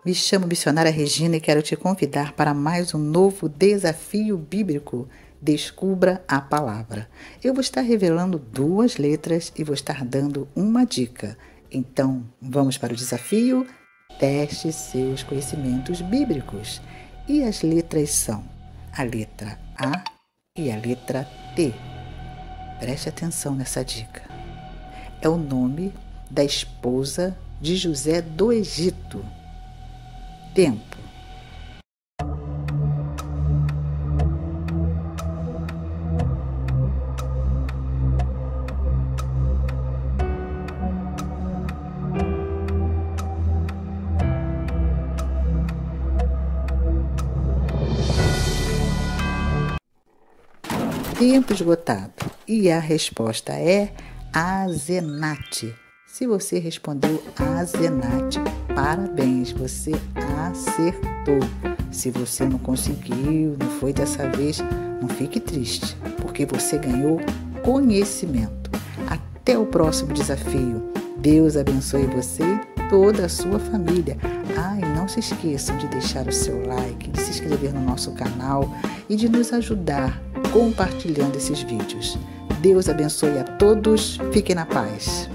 Me chamo Missionária Regina e quero te convidar para mais um novo desafio bíblico. Descubra a palavra. Eu vou estar revelando 2 letras e vou estar dando uma dica. Então, vamos para o desafio? Teste seus conhecimentos bíblicos. E as letras são a letra A e a letra T. Preste atenção nessa dica. É o nome da esposa de José do Egito. Tempo. Tempo esgotado. E a resposta é Azenate. Se você respondeu Azenate, parabéns, você acertou. Se você não conseguiu, não foi dessa vez, não fique triste, porque você ganhou conhecimento. Até o próximo desafio. Deus abençoe você e toda a sua família. E não se esqueçam de deixar o seu like, de se inscrever no nosso canal e de nos ajudar compartilhando esses vídeos. Deus abençoe a todos. Fiquem na paz.